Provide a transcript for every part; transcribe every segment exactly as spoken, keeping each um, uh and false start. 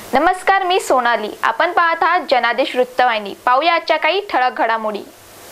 नमस्कार, मी सोनाली। आपण पाहत आहात जनादेश वृत्तवाहिनी। पाहूया आजच्या काही ठळक घडामोडी।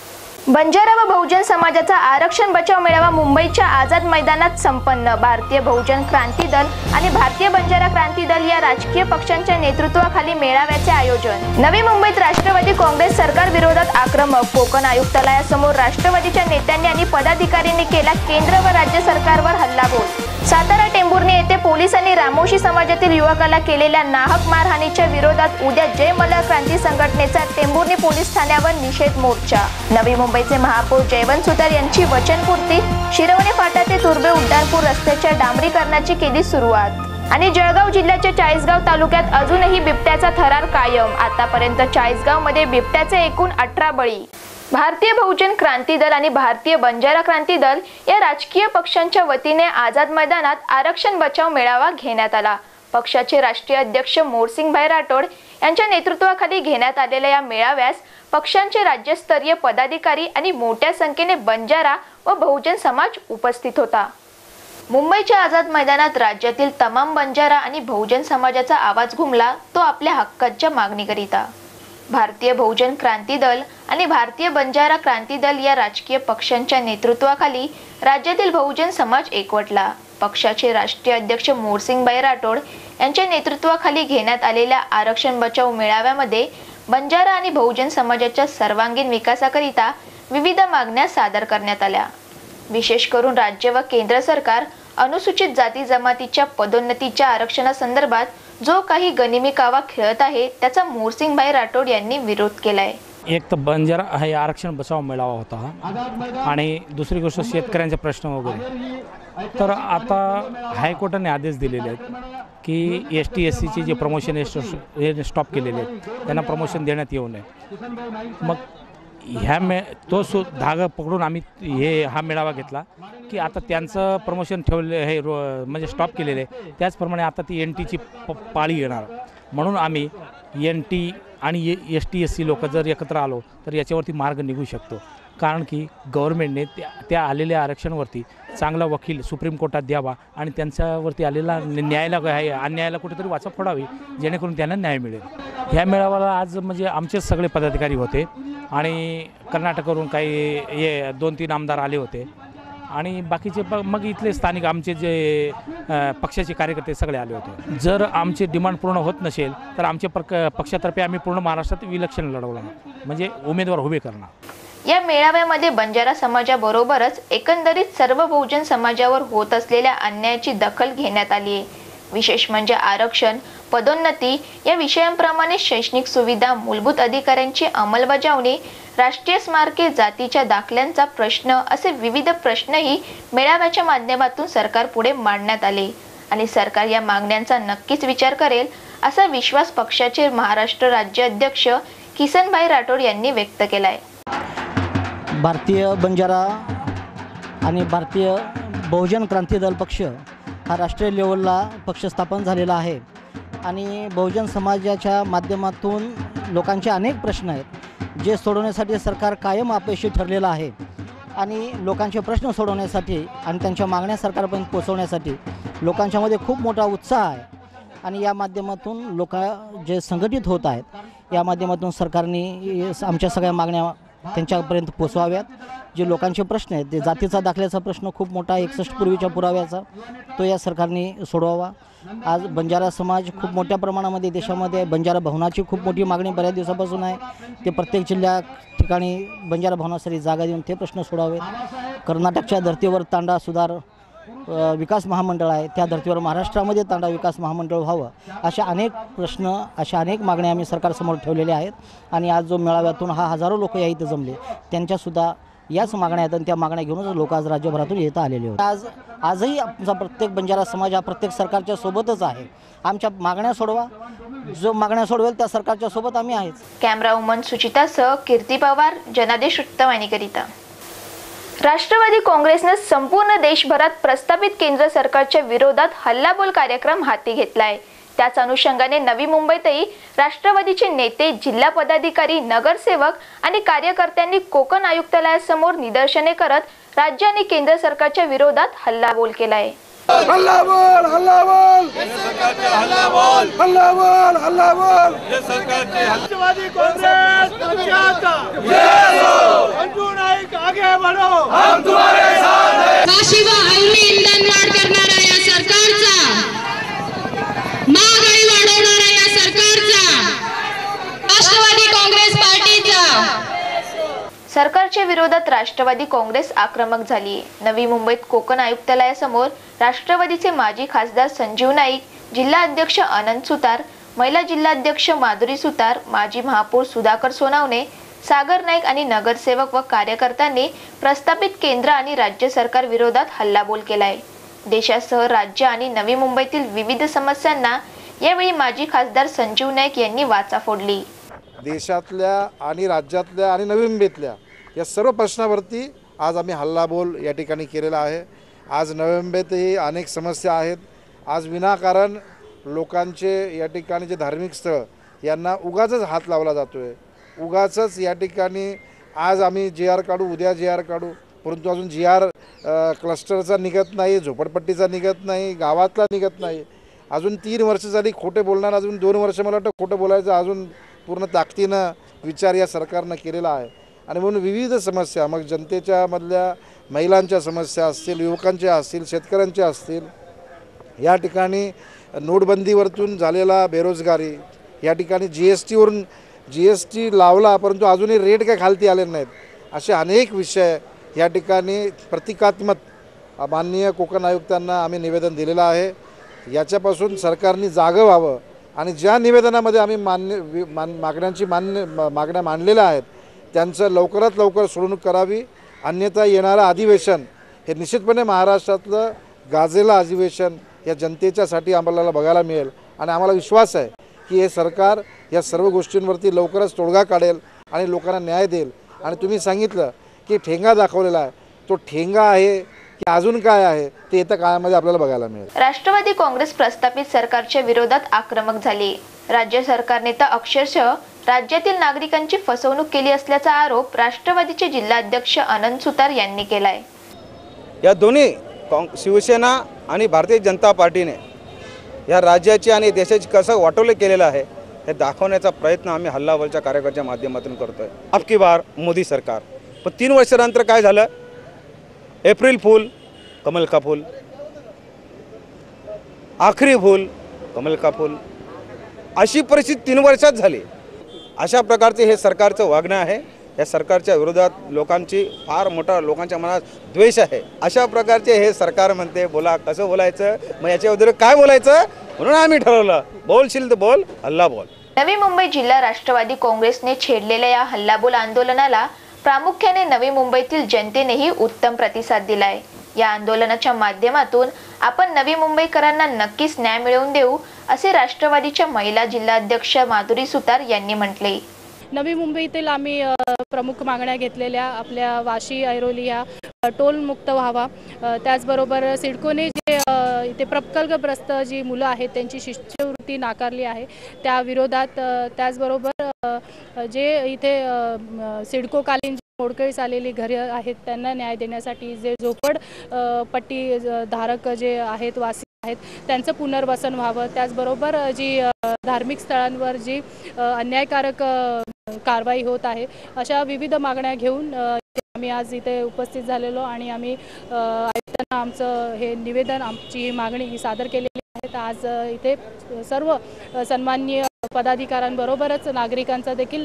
बंजारा व बहुजन समाजाचा आरक्षण बचाव मेळावा मुंबईच्या आझाद मैदानात संपन्न। भारतीय बहुजन क्रांती दल आणि भारतीय बंजारा क्रांती दल या राजकीय पक्षांच्या नेतृत्वाखाली मेळाव्याचे आयोजन। नवी मुंबईत राष्ट्रवादी काँग्रेस सरकार विरोधात आक्रमक। कोकण आयुक्तालयासमोर राष्ट्रवादीच्या नेत्यांनी आणि पदाधिकाऱ्यांनी केला केंद्र व राज्य सरकारवर हल्लाबोल। सातारा टेंभुर्णी येथे पोलिसांनी रामोशी समाजातील युवकाला केलेल्या नाहक मारहाणीच्या विरोधात उद्या जय मल्हार क्रांती संघटनेचा टेंभुर्णी पोलीस ठाण्यावर निषेध मोर्चा। नवी मुंबईचे महापौर जयवंत सुतार यांची वचनपूर्ती। शिरवणे फाटा ते तुर्भे उड्डाणपूर रस्त्याच्या डांबरीकरणाची केली सुरुवात। आणि जळगाव जिल्ह्याच्या चाळीसगाव तालुक्यात अजूनही बिबट्याचा थरार कायम। आतापर्यंत चाळीसगाव मध्ये बिबट्याचे एकूण अठरा बळी। भारतीय बहुजन क्रांती दल आणि भारतीय बंजारा क्रांती दल या राजकीय पक्षांच्या वतीने आझाद मैदानात आरक्षण बचाव मेळावा घेण्यात आला। पक्षाचे राष्ट्रीय अध्यक्ष मोरसिंगभाई राठोड यांच्या नेतृत्वाखाली घेण्यात आलेल्या या मेळाव्यास पक्षांचे राज्यस्तरीय पदाधिकारी आणि मोठ्या संख्येने बंजारा व बहुजन समाज उपस्थित होता। मुंबईच्या आझाद मैदानात राज्यातील तमाम बंजारा आणि बहुजन समाजाचा आवाज घुमला, तो आपल्या हक्काच्या मागणीकरिता। भारतीय बहुजन क्रांती दल आणि भारतीय बंजारा क्रांती दल या राजकीय पक्षांच्या नेतृत्वाखाली राज्यातील बहुजन समाज एकवटला। पक्षाचे राष्ट्रीय अध्यक्ष मोरसिंगभाई राठोड यांच्या नेतृत्वाखाली घेण्यात आलेल्या आरक्षण बचाव मेळाव्यामध्ये बंजारा आणि बहुजन समाजाच्या सर्वांगीण विकासाकरिता विविध मागण्या सादर करण्यात आल्या। विशेष करून राज्य व केंद्र सरकार अनुसूचित जाती जमातीच्या पदोन्नतीच्या आरक्षणासंदर्भात जो काही गनिमी कावा खेळत आहे त्याचा मोरसिंगभाई राठोड यांनी विरोध केलाय। एक तर बंजारा हे आरक्षण बचाव मेळावा होता आणि दुसरी गोष्ट शेतकऱ्यांचे प्रश्न वगैरे। तर आता हायकोर्टाने आदेश दिलेले आहेत की एस टी एस सीचे जे प्रमोशन हे स्टॉप केलेले आहेत त्यांना प्रमोशन देण्यात येऊ नये। मग ह्या मे तो सु धागा पकडून आम्ही हे हा मेळावा घेतला की आता त्यांचं प्रमोशन ठेवले हे रो म्हणजे स्टॉप केलेले आहे, त्याचप्रमाणे आता ती एन टीची प पाळी येणार, म्हणून आम्ही एन टी आणि एस टी एस सी लोक जर एकत्र आलो तर याच्यावरती मार्ग निघू शकतो। कारण की गव्हर्नमेंटने त्या त्या आलेल्या आरक्षणावरती चांगला वकील सुप्रीम कोर्टात द्यावा आणि त्यांच्यावरती आलेला न्यायाला आहे अन्यायाला कुठेतरी वाचा फोडावी, जेणेकरून त्यांना न्याय मिळेल। ह्या मेळाव्याला आज म्हणजे आमचेच सगळे पदाधिकारी होते आणि कर्नाटकवरून काही हे दोन तीन आमदार आले होते आणि बाकीचे प मग इथले स्थानिक आमचे जे पक्षाचे कार्यकर्ते सगळे आले होते। जर आमचे डिमांड पूर्ण होत नसेल तर आमच्या पक पक्षातर्फे आम्ही पूर्ण महाराष्ट्रात विलक्षण लढवणार, म्हणजे उमेदवार उभे करणार। या मेळाव्यामध्ये बंजारा समाजाबरोबरच एकंदरीत सर्व बहुजन समाजावर होत असलेल्या अन्यायाची दखल घेण्यात आली आहे। विशेष म्हणजे आरक्षण, पदोन्नती या विषयांप्रमाणे शैक्षणिक सुविधा, मूलभूत अधिकारांची अंमलबजावणी, राष्ट्रीय स्मारके, जातीच्या दाखल्यांचा प्रश्न असे विविध प्रश्नही मेळाव्याच्या माध्यमातून सरकार पुढे मांडण्यात आले आणि सरकार या मागण्यांचा नक्कीच विचार करेल असा विश्वास पक्षाचे महाराष्ट्र राज्य अध्यक्ष किसनभाई राठोड यांनी व्यक्त केलाय। भारतीय बंजारा आणि भारतीय बहुजन क्रांती दल पक्ष हा राष्ट्रीय लेवलला पक्ष स्थापन झालेला आहे आणि बहुजन समाजाच्या माध्यमातून लोकांचे अनेक प्रश्न आहेत जे सोडवण्यासाठी सरकार कायम अपयशी ठरलेलं आहे आणि लोकांचे प्रश्न सोडवण्यासाठी आणि त्यांच्या मागण्या सरकारपर्यंत पोहोचवण्यासाठी लोकांच्यामध्ये खूप मोठा उत्साह आहे आणि या माध्यमातून लोक जे संघटित होत आहेत या माध्यमातून सरकारने आमच्या सगळ्या मागण्या त्यांच्यापर्यंत पोचवाव्यात। जे लोकांचे प्रश्न आहेत ते जातीचा दाखल्याचा प्रश्न खूप मोठा एकसष्ट पूर्वीच्या पुराव्याचा तो या सरकारने सोडवावा। आज बंजारा समाज खूप मोठ्या प्रमाणामध्ये देशामध्ये बंजारा भवनाची खूप मोठी मागणी बऱ्याच दिवसापासून आहे, ते प्रत्येक जिल्ह्या ठिकाणी बंजारा भवनासाठी जागा देऊन ते प्रश्न सोडावेत। कर्नाटकच्या धर्तीवर तांडा सुधार विकास महामंडळ आहे, त्या धर्तीवर महाराष्ट्रामध्ये तांडा विकास महामंडळ व्हावं, अशा अनेक प्रश्न अशा अनेक मागण्या आम्ही सरकारसमोर ठेवलेल्या आहेत आणि आज जो मेळाव्यातून हा हजारो लोक या इथं जमले त्यांच्यासुद्धा याच मागण्या आहेत आणि त्या मागण्या घेऊनच लोक आज राज्यभरातून येत आलेले होते। आज आजही आमचा प्रत्येक बंजारा समाज हा प्रत्येक सरकारच्या सोबतच आहे। आमच्या मागण्या सोडवा, जो मागण्या सोडवेल त्या सरकारच्या सोबत आम्ही आहेच। कॅमेरा वुमन सुचितासह कीर्ती पवार, जनादेश वृत्तवाहिनीकरिता। राष्ट्रवादी काँग्रेसने संपूर्ण देशभरात प्रस्तावित केंद्र सरकारच्या विरोधात हल्लाबोल कार्यक्रम हाती घेतलाय। त्याच अनुषंगाने नवी मुंबईतही राष्ट्रवादीचे नेते, जिल्हा पदाधिकारी, नगरसेवक आणि कार्यकर्त्यांनी कोकण आयुक्तालयासमोर निदर्शने करत राज्य आणि केंद्र सरकारच्या विरोधात हल्लाबोल केलाय। हल्ला बोल हल्ला बोल हल्ला बोल हल्ला बोल हल्ला बोल राष्ट्रवादी कांग्रेस पक्षाचा जय हो मंजू नाईक आगे बढ़ो हम तुम्हारे साथ हैं। काशी व अवनी इंधन वाढ करणाऱ्या या सरकारचा, महागाई वाढवणाऱ्या या सरकारचा, राष्ट्रवादी काँग्रेस पार्टीचा सरकारच्या विरोधात राष्ट्रवादी काँग्रेस आक्रमक झाली। नवी मुंबईत कोकण आयुक्तालयासमोर राष्ट्रवादीचे माजी खासदार संजीव नाईक, जिल्हा अध्यक्ष अनंत सुतार, महिला जिल्हाध्यक्ष माधुरी सुतार, माजी महापौर सुधाकर सोनावणे, सागर नाईक आणि नगरसेवक व कार्यकर्त्यांनी प्रस्तावित केंद्र आणि राज्य सरकार विरोधात हल्लाबोल केलाय। देशासह राज्य आणि नवी मुंबईतील विविध समस्यांना यावेळी माजी खासदार संजीव नाईक यांनी वाचा फोडली। देशातल्या आणि राज्यातल्या आणि नवी मुंबईतल्या या सर्व प्रश्नावरती आज आम्ही हल्लाबोल या ठिकाणी केलेला आहे। आज नवी मुंबईतही अनेक समस्या आहेत। आज विनाकारण लोकांचे या ठिकाणी जे धार्मिक स्थळ यांना उगाचच हात लावला जातोय, उगाचच या ठिकाणी आज आम्ही जी आर काढू, उद्या जी आर काढू, परंतु अजून जी आर क्लस्टरचा निघत नाही, झोपडपट्टीचा निघत नाही, गावातला निघत नाही। अजून तीन वर्ष झाली खोटे बोलणार, अजून दोन वर्ष मला वाटतं खोटं बोलायचं अजून पूर्ण ताकदीनं विचार या सरकारनं केलेला आहे। आणि म्हणून विविध समस्या, मग जनतेच्या मधल्या महिलांच्या समस्या असतील, युवकांच्या असतील, शेतकऱ्यांच्या असतील, या ठिकाणी नोटबंदीवरतून झालेला बेरोजगारी, या ठिकाणी जी एस टीवरून जी एस टी लावला परंतु अजूनही रेट काय खालती आले नाहीत, असे अनेक विषय या ठिकाणी प्रतिकात्मक माननीय कोकण आयुक्तांना आम्ही निवेदन दिलेलं आहे। याच्यापासून सरकारने जागं व्हावं आणि ज्या निवेदनामध्ये आम्ही मान्य मान मागण्यांची मान्य मागण्या मांडलेल्या आहेत त्यांचं लवकरात लवकर सोडवणूक करावी, अन्यथा येणारं अधिवेशन हे निश्चितपणे महाराष्ट्रातलं गाजेलं अधिवेशन या जनतेच्यासाठी आम्हाला बघायला मिळेल। आणि आम्हाला विश्वास आहे की हे सरकार या सर्व गोष्टींवरती लवकरच तोडगा काढेल आणि लोकांना न्याय देईल। आणि तुम्ही सांगितलं की ठेंगा दाखवलेला आहे, तो ठेंगा आहे की अजून काय आहे ते येत्या काळामध्ये आपल्याला बघायला मिळेल। राष्ट्रवादी काँग्रेस प्रस्तावित सरकारच्या विरोधात आक्रमक झाली। राज्य सरकारने तर अक्षरशः राज्यातील नागरिकांची फसवणूक केली असल्याचा आरोप राष्ट्रवादीचे जिल्हाध्यक्ष अनंत सुतार यांनी केलाय। या दोन्ही शिवसेना आणि भारतीय जनता पार्टीने या राज्याची आणि देशाची कसं वाटोळे केलेलं आहे हे दाखवण्याचा प्रयत्न आम्ही हल्लाबोलच्या कार्यक्रमाच्या माध्यमातून करतोय। अब की बार मोदी सरकार, पण तीन वर्षानंतर काय झालं? एप्रिल फूल कमल का फूल, आखरी फूल कमल का फूल, अशी परिस्थिती तीन वर्षात झाली। अशा प्रकारचे हे सरकारचं वागणं आहे। या सरकारच्या विरोधात लोकांची फार मोठा लोकांच्या मनात द्वेष आहे। अशा प्रकारचे हे सरकार म्हणते बोला, कसं बोलायचं, मग याच्या विरुद्ध काय बोलायचं, म्हणून आम्ही ठरवलं बोलशील तर बोल, हल्ला बोल। नवी मुंबई जिल्हा राष्ट्रवादी काँग्रेसने छेडलेल्या या हल्लाबोल आंदोलनाला प्रामुख्याने नवी मुंबईतील जनतेनेही उत्तम प्रतिसाद दिलाय। या आंदोलनाच्या माध्यमातून आपण नवी मुंबईकरांना नक्कीच न्याय मिळवून देऊ, असे राष्ट्रवादीच्या महिला जिल्हाध्यक्ष माधुरी सुतार यांनी म्हटले। नवी मुंबईतील आम्ही प्रमुख मागण्या घेतलेल्या आपल्या वाशी ऐरोली या टोल मुक्त व्हावा, त्याचबरोबर सिडकोने जे इथे प्रकल्पग्रस्त जी मुलं आहेत त्यांची शिष्यवृत्ती नाकारली आहे त्या विरोधात, त्याचबरोबर जे इथे सिडकोकालीन मोडकळीस आलेली घरे आहेत त्यांना न्याय देण्यासाठी जे झोपड पट्टी धारक जे आहेत वासी आहेत त्यांचं पुनर्वसन व्हावं, त्याचबरोबर जी धार्मिक स्थळांवर जी अन्यायकारक कारवाई होत आहे अशा विविध मागण्या घेऊन आम्ही आज इथे उपस्थित झालेलो आणि आम्ही आयुक्तांना आमचं हे निवेदन, आमची ही मागणी सादर केलेली आहे। आज इथे सर्व सन्माननीय पदाधिकाऱ्यांबरोबरच नागरिकांचा देखील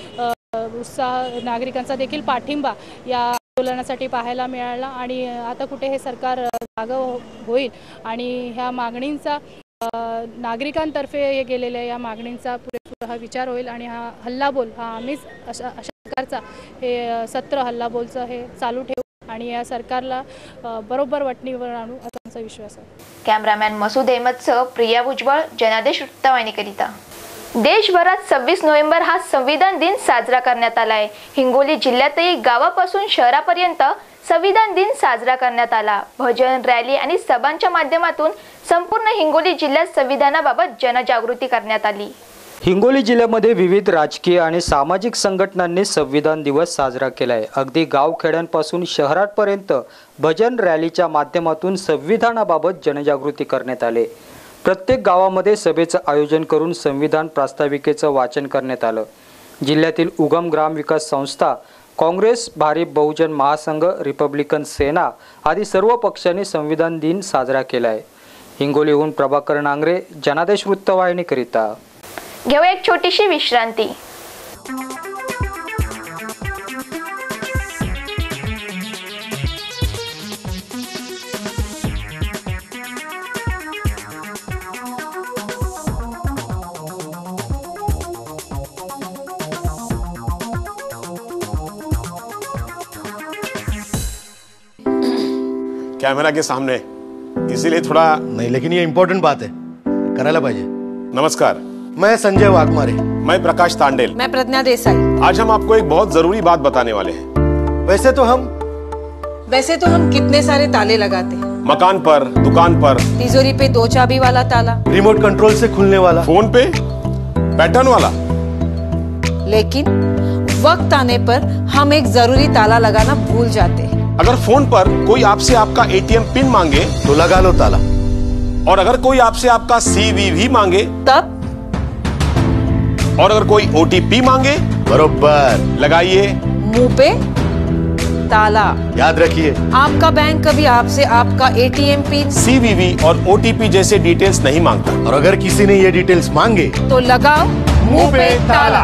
उत्साह, नागरिकांचा देखील पाठिंबा या आंदोलनासाठी पाहायला मिळाला आणि आता कुठे हे सरकार जागं होईल आणि ह्या मागणींचा नागरिकांतर्फे हे गेलेल्या या मागणींचा पुरेपूर हा विचार होईल आणि हा हल्लाबोल हा आम्हीच अशा अशा प्रकारचा हे सत्र हल्लाबोलचं हे चालू ठेवू आणि या सरकारला बरोबर वटणीवर आणू असा आमचा विश्वास आहे। कॅमेरामॅन मसूद अहमदसह प्रिया भुजबळ, जनादेश वृत्तवाहिनीकरिता। देशभरात सव्वीस नोव्हेंबर हा संविधान दिन साजरा करण्यात आलाय। हिंगोली जिल्ह्यातही गावापासून शहरापर्यंत संविधान दिन साजरा करण्यात आला। भजन, रॅली आणि सभांच्या माध्यमातून संपूर्ण हिंगोली जिल्ह्यात संविधानाबाबत जनजागृती करण्यात आली। हिंगोली जिल्ह्यामध्ये विविध राजकीय आणि सामाजिक संघटनांनी संविधान दिवस साजरा केला आहे। अगदी गावखेड्यांपासून शहरांपर्यंत भजन रॅलीच्या माध्यमातून संविधानाबाबत जनजागृती करण्यात आली। प्रत्येक गावामध्ये सभेचं आयोजन करून संविधान प्रास्ताविकेचं वाचन करण्यात आलं। जिल्ह्यातील उगम ग्राम विकास संस्था, काँग्रेस, भारिप बहुजन महासंघ, रिपब्लिकन सेना आदी सर्व पक्षांनी संविधान दिन साजरा केला आहे। हिंगोलीहून प्रभाकर नांगरे, जनादेश वृत्तवाहिनीकरिता। घेऊया एक छोटीशी विश्रांती। कैमरा के सामने, इसीलिए थोड़ा नहीं, लेकिन ये इम्पोर्टेंट बात है, करायला पाहिजे। नमस्कार, मैं संजय वाघमारे। मैं प्रकाश तांडेल। मैं प्रज्ञा देसाई। आज हम आपको एक बहुत जरूरी बात बताने वाले हैं। वैसे तो हम वैसे तो हम कितने सारे ताले लगाते हैं, मकान पर, दुकान पर, तिजोरी पे दो चाबी वाला ताला, रिमोट कंट्रोल से खुलने वाला, फोन पे पैटर्न वाला, लेकिन वक्त आने पर हम एक जरूरी ताला लगाना भूल जाते हैं। अगर फोन पर कोई आपसे आपका एटीएम पिन मांगे तो लगा लो ताला, और अगर कोई आपसे आपका सीवीवी मांगे तब, और अगर कोई ओटीपी मांगे बरोबर लगाइए मुंह पे ताला। याद रखिए, आपका बैंक कभी आपसे आपका एटीएम पिन, सीवीवी और ओटीपी जैसे डिटेल्स नहीं मांगता। और अगर किसी ने ये डिटेल्स मांगे तो लगाओ मुंह पे ताला।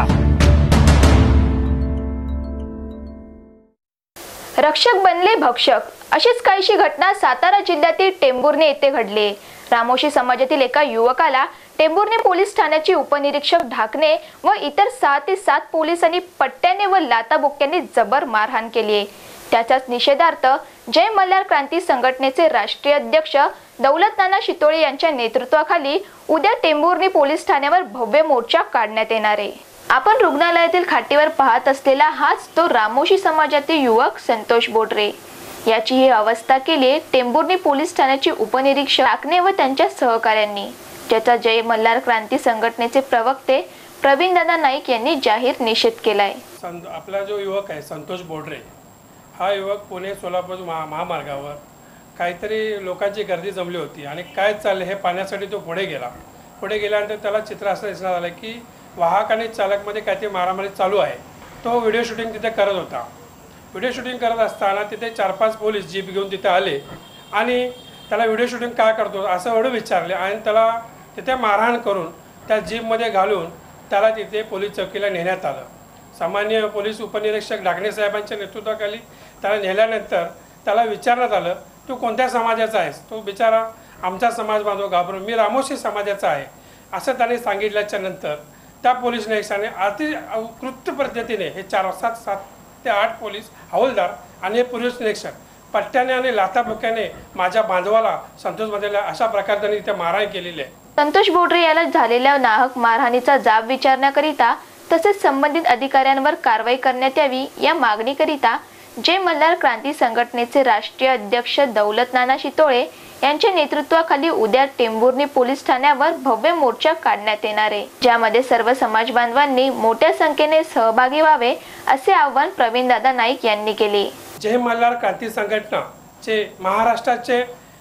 रक्षक बनले भक्षक, अशीच काहीशी घटना सातारा जिल्ह्यातील टेंभुर्णी येथे घडली। रामोशी समाजातील एका युवकाला टेंभुर्णी पोलीस ठाण्याचे उपनिरीक्षक ढाकणे व इतर सहा ते सात पोलिसांनी पट्ट्याने व लाताबुक्क्यांनी जबर मारहाण केली आहे। त्याच्याच निषेधार्थ जय मल्हार क्रांती संघटनेचे राष्ट्रीय अध्यक्ष दौलत नाना शितोळे यांच्या नेतृत्वाखाली उद्या टेंभुर्णी पोलीस ठाण्यावर भव्य मोर्चा काढण्यात येणार आहे। आपण रुग्णालयातील खाटीवर पाहत असलेला हाच तो रामोशी समाजातील युवक संतोष बोडरे। याची ही अवस्था केली टेंभुर्णी पोलीस ठाण्याचे उपनिरीक्षक ढाकणे व त्यांच्या सहकाऱ्यांनी, ज्याचा जय मल्हार क्रांती संघटनेचे प्रवक्ते प्रवीणदादा नाईक यांनी जाहीर निषेध केलाय। आपला जो युवक आहे संतोष बोडरे, हा युवक पुणे सोलापूर महा महामार्गावर काहीतरी लोकांची गर्दी जमली होती आणि काय चालले हे पाहण्यासाठी तो पुढे गेला। पुढे गेल्यानंतर त्याला चित्र असं दिसण्यात आलं की वाहक आणि चालकमध्ये काहीतरी मारामारी चालू आहे। तो व्हिडिओ शूटिंग तिथे करत होता। व्हिडिओ शूटिंग करत असताना तिथे चार पाच पोलीस जीप घेऊन तिथे आले आणि त्याला व्हिडिओ शूटिंग काय करतो असं एवढं विचारले आणि त्याला तिथे मारहाण करून त्या जीपमध्ये घालून त्याला तिथे पोलीस चौकीला नेण्यात आलं। सामान्य पोलीस उपनिरीक्षक ढाकणे साहेबांच्या नेतृत्वाखाली त्याला नेल्यानंतर त्याला विचारण्यात आलं, तू कोणत्या समाजाचा आहेस? तो बिचारा आमचा समाज बांधव घाबरून मी रामोशी समाजाचा आहे असं त्याने सांगितल्याच्या नंतर त्या पोलीस निरीक्षकाने अति उत्कृष्ट पद्धतीने हे चार सात सात ते आठ पोलीस हवालदार आणि हे पोलीस निरीक्षक पट्ट्याने आणि लाथाबुक्क्याने माझ्या बांधवाला संतोष बदलला अशा प्रकारे त्यांनी इथे मारहाण केलेली आहे। संतोष बोडरे याला झालेल्या नाहक मारहाणीचा जाब विचारण्याकरिता तसेच संबंधित अधिकाऱ्यांवर कारवाई करण्यात यावी या मागणीकरिता जय मल्हार क्रांती संघटनेचे राष्ट्रीय अध्यक्ष दौलत नाना शितोळे यांच्या नेतृत्वाखाली उद्या टेंभुर्णी पोलीस ठाण्यावर भव्य मोर्चा काढण्यात येणार आहे, ज्यामध्ये सर्व समाज बांधवांनी मोठ्या संख्येने सहभागी व्हावे असे आवाहन प्रवीणदादा नाईक यांनी केले। जय मल्हार क्रांती संघटनाचे महाराष्ट्राचे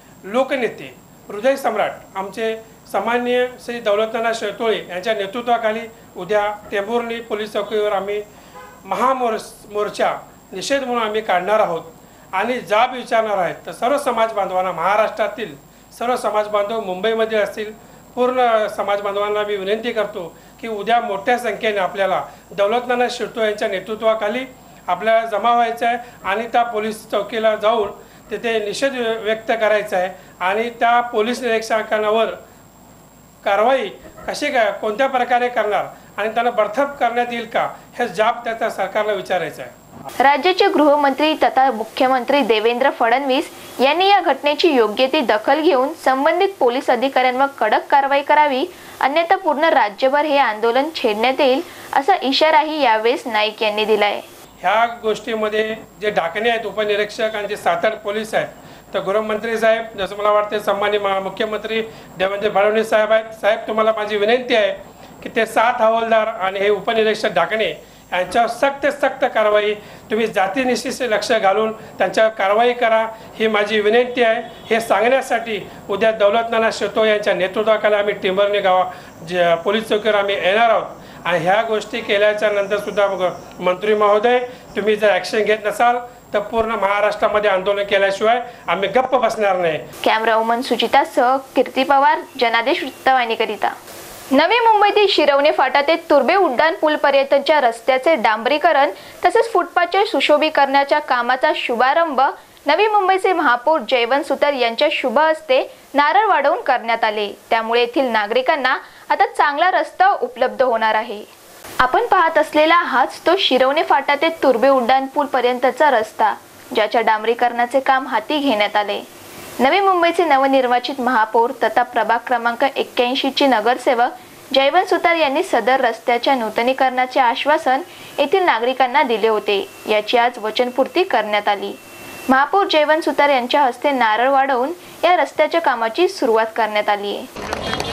लोकनेते हृदय सम्राट आमचे सामान्य श्री दौलत नाना शितोळे यांच्या नेतृत्वाखाली उद्या टेंभुर्णी पोलीस चौकीवर आम्ही महामोर मोर्चा निषेध म्हणून आम्ही काढणार आहोत आणि जाब विचारणार आहेत। तर सर्व समाज बांधवांना, महाराष्ट्रातील सर्व समाज बांधव मुंबईमध्ये असतील पूर्ण समाज बांधवांना मी विनंती करतो की उद्या मोठ्या संख्येने आपल्याला दौलत नाना शितोळे यांच्या नेतृत्वाखाली आपल्याला जमा व्हायचं आहे आणि त्या पोलीस चौकीला जाऊन तिथे निषेध व्यक्त करायचा आहे आणि त्या पोलीस निरीक्षकांवर कारवाई कशी काय कोणत्या प्रकारे करणार आणि त्यांना बडतर्फ करण्यात येईल का हे जाब त्याचा सरकारला विचारायचं आहे। राज्याचे गृहमंत्री तथा मुख्यमंत्री देवेंद्र फडणवीस यांनी या घटनेची योग्य ती दखल घेऊन संबंधित पोलीस अधिकाऱ्यांवर कडक कारवाई करावी, अन्यथा पूर्ण राज्यभर हे आंदोलन छेडण्यात येईल असा इशाराही यावेळेस नाईक यांनी दिलाय। ह्या गोष्टीमध्ये जे ढाकणे आहेत उपनिरीक्षक आणि जे सात आठ पोलीस आहेत, तर गृहमंत्री साहेब जसं मला वाटते सन्माननीय मुख्यमंत्री देवेंद्र फडणवीस साहेब आहेत, साहेब तुम्हाला माझी विनंती आहे की ते सात हवालदार आणि हे उपनिरीक्षक ढाकणे यांच्यावर सक्त सक्त कारवाई तुम्ही जातीनिशीचे लक्ष घालून त्यांच्यावर कारवाई करा, ही माझी विनंती आहे. हे सांगण्यासाठी उद्या दौलत नाना शेतो यांच्या नेतृत्वाखाली आम्ही टिंबर्णी गावा जे पोलीस चौकीवर आम्ही येणार आहोत. आणि ह्या गोष्टी केल्याच्या नंतर सुद्धा मग मंत्री महोदय तुम्ही जर ॲक्शन घेत नसाल तर पूर्ण महाराष्ट्रामध्ये आंदोलन केल्याशिवाय आम्ही गप्प बसणार नाही. कॅमेरा वुमन सुचितासह कीर्ती पवार, जनादेश वृत्तवाहिनीकरिता. नवी मुंबईतील शिरवणे फाटा ते तुर्भे उड्डाण पूल पर्यंतच्या रस्त्याचे डांबरीकरण तसेच फुटपाथचे सुशोभीकरणाच्या कामाचा शुभारंभ नवी मुंबईचे महापौर जयवंत सुतार यांच्या शुभ हस्ते नारळ वाढवून करण्यात आले. त्यामुळे येथील नागरिकांना आता चांगला रस्ता उपलब्ध होणार आहे. आपण पाहत असलेला हाच तो शिरवणे फाटा ते तुर्भे उड्डाण पूल पर्यंतचा रस्ता, ज्याच्या डांबरीकरणाचे काम हाती घेण्यात आले. नवी मुंबईचे नवनिर्वाचित महापौर तथा प्रभाग क्रमांक एक्क्याऐंशी ची नगरसेवक जयवंत सुतार यांनी सदर रस्त्याच्या नूतनीकरणाचे आश्वासन येथील नागरिकांना दिले होते. याची आज वचनपूर्ती करण्यात आली. महापौर जयवंत सुतार यांच्या हस्ते नारळ वाढवून या रस्त्याच्या कामाची सुरुवात करण्यात आली आहे.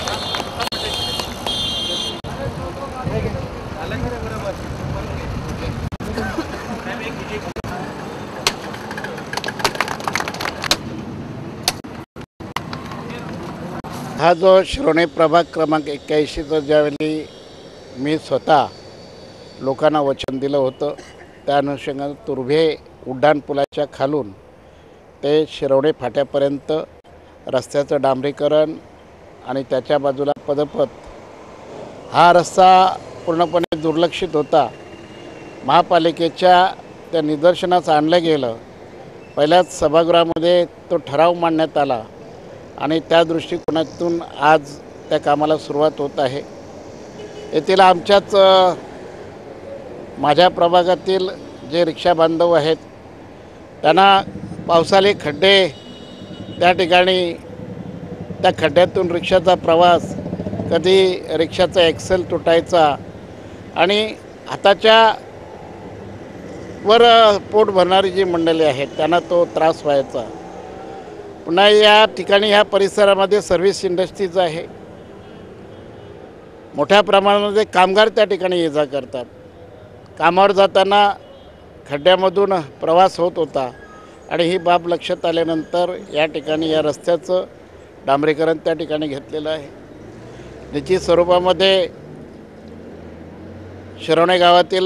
हा जो शिरोणे प्रभाग क्रमांक एक्क्याऐंशीचं ज्यावेळी मी स्वतः लोकांना वचन दिलं होतं, त्या अनुषंगाने तुर्भे उड्डाणपुलाच्या खालून ते शिरवणे फाट्यापर्यंत रस्त्याचं डांबरीकरण आणि त्याच्या बाजूला पदपथ, हा रस्ता पूर्णपणे दुर्लक्षित होता. महापालिकेच्या त्या निदर्शनास आणलं गेलं. पहिल्याच सभागृहामध्ये तो ठराव मांडण्यात आला आणि त्या दृष्टिकोनातून आज त्या कामाला सुरुवात होत आहे. येथील आमच्याच माझ्या प्रभागातील जे रिक्षा बांधव आहेत त्यांना पावसाळे खड्डे, त्या ठिकाणी त्या खड्ड्यातून रिक्षाचा प्रवास, कधी रिक्षाचा ॲक्सेल तुटायचा आणि हाताच्या वर पोट भरणारी जी मंडळी आहेत त्यांना तो त्रास व्हायचा. पुन्हा या ठिकाणी ह्या परिसरामध्ये सर्व्हिस इंडस्ट्रीज आहे. मोठ्या प्रमाणामध्ये कामगार त्या ठिकाणी ये जा करतात. कामावर जाताना खड्ड्यामधून प्रवास होत होता आणि ही बाब लक्षात आल्यानंतर या ठिकाणी या रस्त्याचं डांबरीकरण त्या ठिकाणी घेतलेलं आहे. निश्चित स्वरूपामध्ये शिरवणे गावातील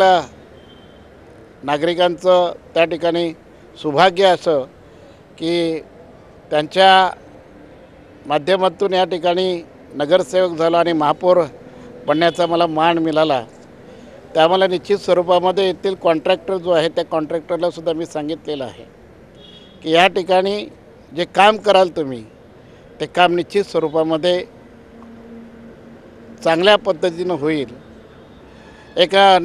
नागरिकांचं त्या ठिकाणी सौभाग्य असं की त्यांच्या माध्यमातून या ठिकाणी नगरसेवक झालो आणि महापौर बनण्याचा मला मान मिळाला. त्यामुळे निश्चित स्वरूपामध्ये येथील कॉन्ट्रॅक्टर जो आहे त्या कॉन्ट्रॅक्टरलासुद्धा मी सांगितलेलं आहे की या ठिकाणी जे काम कराल तुम्ही ते काम निश्चित स्वरूपामध्ये चांगल्या पद्धतीनं होईल. एका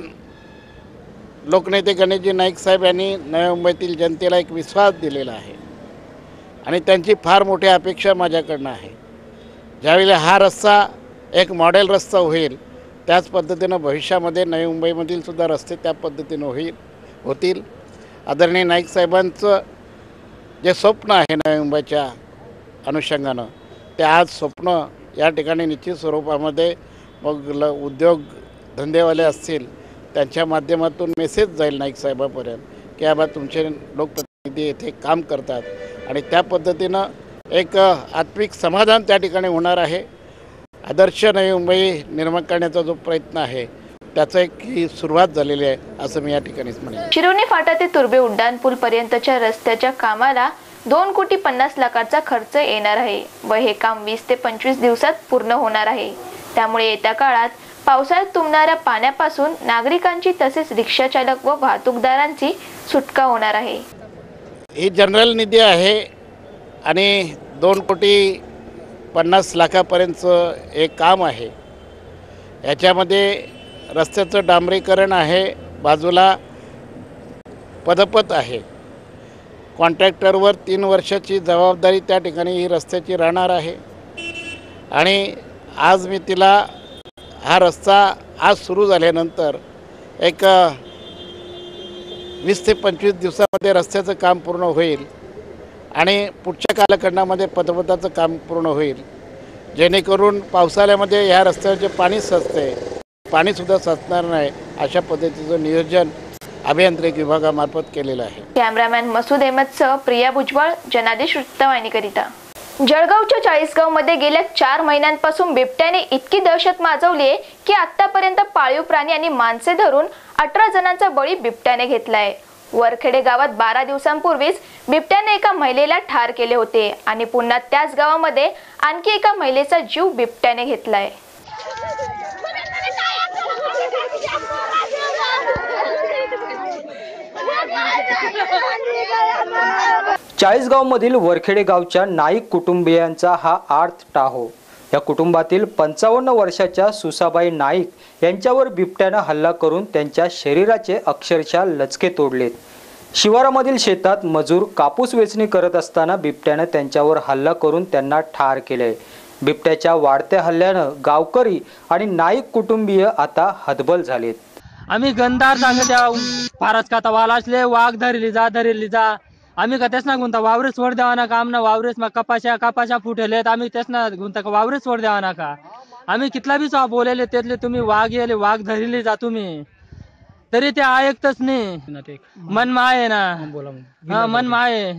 लोकनेते गणेशजी नाईक साहेब यांनी नवी मुंबईतील जनतेला एक विश्वास दिलेला आहे आणि त्यांची फार मोठी अपेक्षा माझ्याकडनं आहे. ज्यावेळेला हा रस्ता एक मॉडेल रस्ता होईल त्याच पद्धतीनं भविष्यामध्ये नवी मुंबईमधील सुद्धा रस्ते त्या पद्धतीनं होईल होतील. आदरणीय नाईक साहेबांचं जे स्वप्न आहे नवी मुंबईच्या अनुषंगानं ते आज स्वप्न या ठिकाणी निश्चित स्वरूपामध्ये मग ल उद्योग धंदेवाले असतील त्यांच्या माध्यमातून मेसेज जाईल नाईक साहेबापर्यंत की बाबा तुमचे लोकप्रतिनिधी येथे काम करतात आणि त्या पद्धतीनं एक आत्मिक समाधान त्या ठिकाणी होणार आहे. आदर्श नवी मुंबई निर्माण करण्याचा जो प्रयत्न आहे त्याचा एक ही सुरुवात झालेली आहे असं मी या ठिकाणीच म्हणेन. शिरोणे फाटा ते तुर्भे उड्डाण पूल पर्यंतच्या रस्त्याच्या कामाला दोन कोटी पन्नास लाखाचा खर्च येणार आहे व हे काम वीस ते पंचवीस दिवसात पूर्ण होणार आहे. त्यामुळे येत्या काळात पावसाळ्यात तुंबणाऱ्या पाण्यापासून नागरिकांची तसेच रिक्षा चालक व वाहतूकदारांची सुटका होणार आहे. ही जनरल निधी आहे आणि दोन कोटी पन्नास लाखापर्यंतचं एक काम आहे. याच्यामध्ये रस्त्याचं डांबरीकरण आहे, बाजूला पदपथ आहे. कॉन्ट्रॅक्टरवर तीन वर्षाची जबाबदारी त्या ठिकाणी ही रस्त्याची राहणार आहे आणि आज मी तिला हा रस्ता आज सुरू झाल्यानंतर एक वीस ते पंचवीस दिवसामध्ये रस्त्याचं काम पूर्ण होईल आणि पुढच्या कालखंडामध्ये पदपथाचं काम पूर्ण होईल. जेणेकरून पावसाळ्यामध्ये ह्या रस्त्यावर जे पाणी साचते पाणीसुद्धा साचणार नाही अशा पद्धतीचं नियोजन अभियांत्रिकी विभागामार्फत केलेलं आहे. कॅमेरामॅन मसूद अहमदसह प्रिया भुजबळ, जनादेश वृत्तवाहिनीकरिता. जळगावच्या चाळीसगाव मध्ये गेल्या चार महिन्यांपासून बिबट्याने इतकी दहशत माजवली आहे की आतापर्यंत पाळीव प्राणी आणि माणसे धरून अठरा जणांचा बळी बिबट्याने घेतलाय. वरखेडे गावात बारा दिवसांपूर्वीच बिबट्याने एका महिलेला ठार केले होते आणि पुन्हा त्याच गावामध्ये आणखी एका महिलेचा जीव बिबट्याने घेतलाय. चाळीसगावमधील वरखेडे गावच्या नाईक कुटुंबियांचा हा आर्त टाहो. या कुटुंबातील पंचावन्न वर्षाच्या सुसाबाई नाईक यांच्यावर बिबट्यानं हल्ला करून त्यांच्या शरीराचे अक्षरशः लचके तोडलेत. शिवारामधील शेतात मजूर कापूस वेचणी करत असताना बिबट्यानं त्यांच्यावर हल्ला करून त्यांना ठार केले. बिबट्याच्या वाढत्या हल्ल्यानं गावकरी आणि नाईक कुटुंबीय आता हतबल झालेत. आम्ही गंधार सांगत्या पारच का वालासले वाघ धरली जा धरली जा आम्ही का तेच ना गुंता वावरे सोड देवाना काम ना वावरेच मग कपाशा कपाशा फुटेलेत आम्ही तेच ना गुंता का वावरे सोड देवाना का आम्ही कितला बी बोलेले त्यातले तुम्ही वाघ येले वाघ धरली जा तुम्ही तरी ते ऐकतच नाही. मन माये ना हा मन माये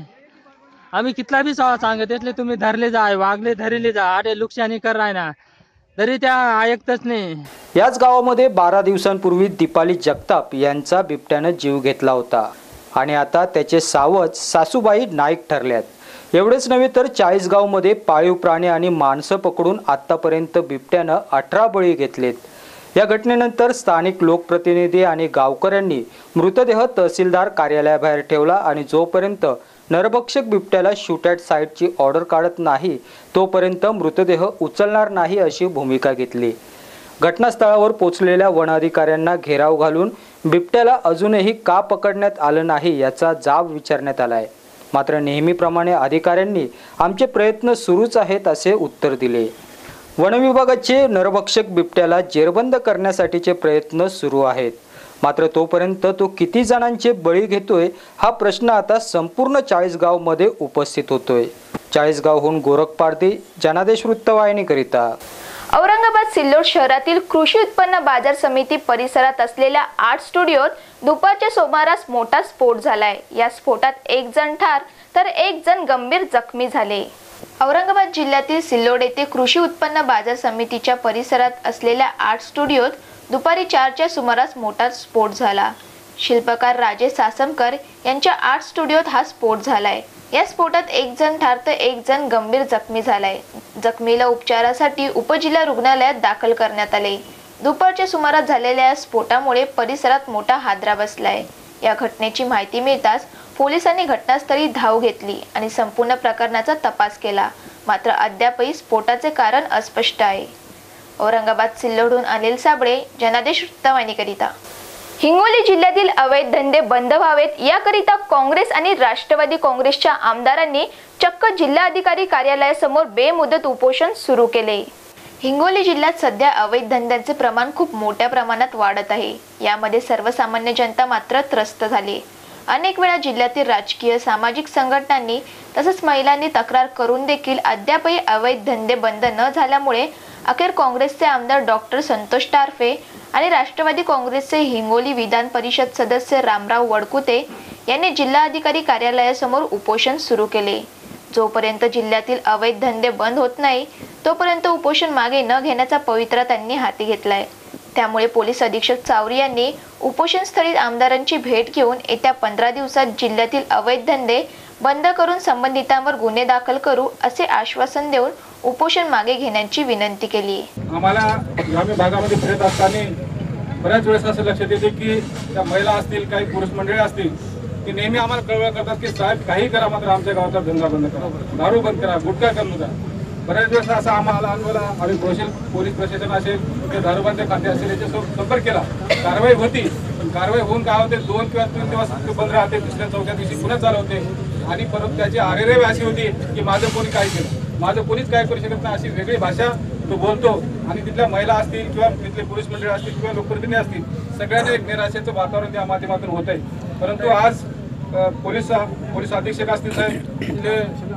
आम्ही कितला बी सांगत त्यातले तुम्ही धरले जा वाघले धरले जा अरे नुकसानी कर राय ना तरी त्या ऐकतच नाही. याच गावामध्ये बारा दिवसांपूर्वी दीपाली जगताप यांचा बिबट्यानं जीव घेतला होता आणि आता त्याचे सावज सासूबाई नाईक ठरल्यात. एवढेच नव्हे तर चाळीसगावमध्ये पाळीव प्राणी आणि माणसं पकडून आतापर्यंत बिबट्यानं अठरा बळी घेतलेत. या घटनेनंतर स्थानिक लोकप्रतिनिधी आणि गावकऱ्यांनी मृतदेह तहसीलदार कार्यालयाबाहेर ठेवला आणि जोपर्यंत नरभक्षक बिबट्याला शूट ॲट साईटची ऑर्डर काढत नाही तोपर्यंत मृतदेह उचलणार नाही अशी भूमिका घेतली. घटनास्थळावर पोहोचलेल्या वन अधिकाऱ्यांना घेराव घालून बिबट्याला अजूनही का पकडण्यात आलं नाही याचा जाब विचारण्यात आलाय. मात्र नेहमीप्रमाणे अधिकाऱ्यांनी आमचे प्रयत्न सुरूच आहेत असे उत्तर दिले. वन विभागाचे नरभक्षक बिबट्याला जेरबंद करण्यासाठीचे प्रयत्न सुरू आहेत. मात्र तोपर्यंत तो किती जणांचे बळी घेतोय हा प्रश्न आता संपूर्ण चाळीसगावमध्ये उपस्थित होतोय. चाळीसगावहून गोरख पारधी, जनादेश वृत्तवाहिनीकरिता. औरंगाबाद सिल्लोड शहरातील कृषी उत्पन्न बाजार समिती परिसरात असलेल्या आर्ट स्टुडिओत दुपारच्या सुमारास मोठा स्फोट झालाय. या स्फोटात एक जण ठार तर एक जण गंभीर जखमी झाले. औरंगाबाद जिल्ह्यातील सिल्लोड येथे कृषी उत्पन्न बाजार समितीच्या परिसरात असलेल्या आर्ट स्टुडिओत दुपारी चारच्या सुमारास मोठा स्फोट झाला. शिल्पकार राजेश सासमकर यांच्या आर्ट स्टुडिओत हा स्फोट झालाय. या स्फोटात एक जण ठार तर एक जण गंभीर जखमी झालाय. जखमीला उपचारासाठी उपजिल्हा रुग्णालयात दाखल करण्यात आले. दुपारच्या सुमारास झालेल्या या स्फोटामुळे परिसरात मोठा हादरा बसलाय. या घटनेची माहिती मिळताच पोलिसांनी घटनास्थळी धाव घेतली आणि संपूर्ण प्रकरणाचा तपास केला. मात्र अद्यापही स्फोटाचे कारण अस्पष्ट आहे. औरंगाबाद सिल्लोडहून अनिल साबळे, जनादेश वृत्तवाहिनीकरिता. हिंगोली जिल्ह्यातील अवैध धंदे बंद व्हावेत याकरिता काँग्रेस आणि राष्ट्रवादी काँग्रेसच्या आमदारांनी चक्क जिल्हाधिकारी कार्यालयासमोर बेमुदत उपोषण सुरू केले. हिंगोली जिल्ह्यात सध्या अवैध धंद्यांचे प्रमाण खूप मोठ्या प्रमाणात वाढत आहे. यामध्ये सर्वसामान्य जनता मात्र त्रस्त झाली. अनेक वेळा जिल्ह्यातील राजकीय सामाजिक संघटनांनी तसंच महिलांनी तक्रार करून देखील अद्यापही अवैध धंदे बंद न झाल्यामुळे अखेर काँग्रेसचे आमदार डॉक्टर संतोष टारफे आणि राष्ट्रवादी काँग्रेसचे हिंगोली विधान परिषद सदस्य रामराव वडकुते यांनी जिल्हाधिकारी कार्यालयासमोर उपोषण सुरू केले. जोपर्यंत जिल्ह्यातील अवैध धंदे बंद होत नाही तोपर्यंत उपोषण मागे न घेण्याचा पवित्रा त्यांनी हाती घेतलाय. त्यामुळे पोलीस अधीक्षक चावरी यांनी उपोषणस्थळी आमदारांची भेट घेऊन येत्या पंधरा दिवसात जिल्ह्यातील अवैध धंदे बंद करून संबंधितांवर गुन्हे दाखल करू असे आश्वासन देऊन उपोषण मागे घेण्याची विनंती केली. आम्हाला ग्रामीण भागामध्ये फिरत असताना बऱ्याच वेळेस असं लक्षात येते की त्या महिला असतील काही पुरुष मंडळी असतील की नेहमी आम्हाला कळवळ करतात की साहेब काही करा मात्र आमच्या गावाचा धंदा बंद करा, दारू बंद करा, गुटखा करू नका. बऱ्याच वेळेस असं आम्हाला अनुभवला. आम्ही प्रोशेल पोलीस प्रशासन असेल किंवा दारूबंदी खाते असेल याच्यासोबत संपर्क केला. कारवाई होती पण कारवाई होऊन काय होते दोन किंवा तीन दिवस बंद राहते. दुसऱ्या चौथ्या दिवशी पुन्हा चालू होते आणि परत त्याची आरेरेव अशी होती की माझं कोणी काय केलं, माझं कोणीच काय करू शकत नाही अशी वेगळी भाषा तो बोलतो. आणि तिथल्या महिला असतील किंवा तिथले पुरुष मंडळी असतील किंवा लोकप्रतिनिधी असतील सगळ्यांना एक निराशेचं वातावरण त्या माध्यमातून होत आहे. परंतु आज पोलीस पोलीस अधीक्षक असतील साहेब, तिथले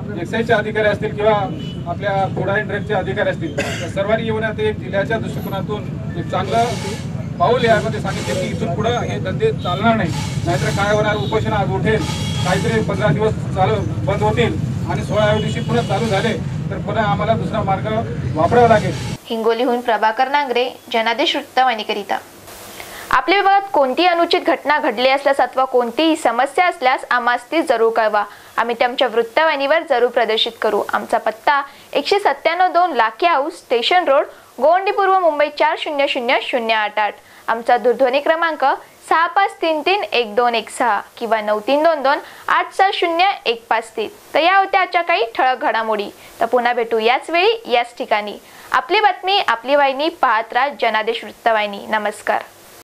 एक्साईजचे अधिकारी असतील किंवा आपल्या फूड अँड ड्रगचे अधिकारी असतील, त्या सर्वांनी येऊन आता एक जिल्ह्याच्या दृष्टिकोनातून एक चांगलं पाऊल यामध्ये सांगितले की इथून पुढं हे धंदे चालणार नाही, नाहीतर काय होणार, उपोषण आज उठेल, काहीतरी पंधरा दिवस चालू बंद होतील आणि सोळाव्या दिवशी पुन्हा चालू झाले तर पुन्हा आम्हाला दुसरा मार्ग वापरावा लागेल. हिंगोलीहून प्रभाकर नांगरे, जनादेश वृत्तवाहिनीकरिता. आपल्या विभागात कोणतीही अनुचित घटना घडली असल्यास अथवा कोणतीही समस्या असल्यास आम्हास ती जरूर कळवा. आम्ही तुमच्या वृत्तवाहिनीवर जरूर प्रदर्शित करू. आमचा पत्ता एकशे सत्त्याण्णव दोन Lakhe house, station road, Govandi पूर्व, मुंबई चार शून्य शून्य शून्य आठ आठ. आमचा दूरध्वनी क्रमांक सहा पाच तीन तीन एक दोन एक सहा किंवा नऊ तीन दोन दोन आठ चार शून्य एक पाच तीन. तर या होत्या आजच्या काही ठळक घडामोडी. तर पुन्हा भेटू याच वेळी याच ठिकाणी. आपली बातमी आपली वाहिनी, पाहत राहा जनादेश वृत्तवाहिनी. नमस्कार.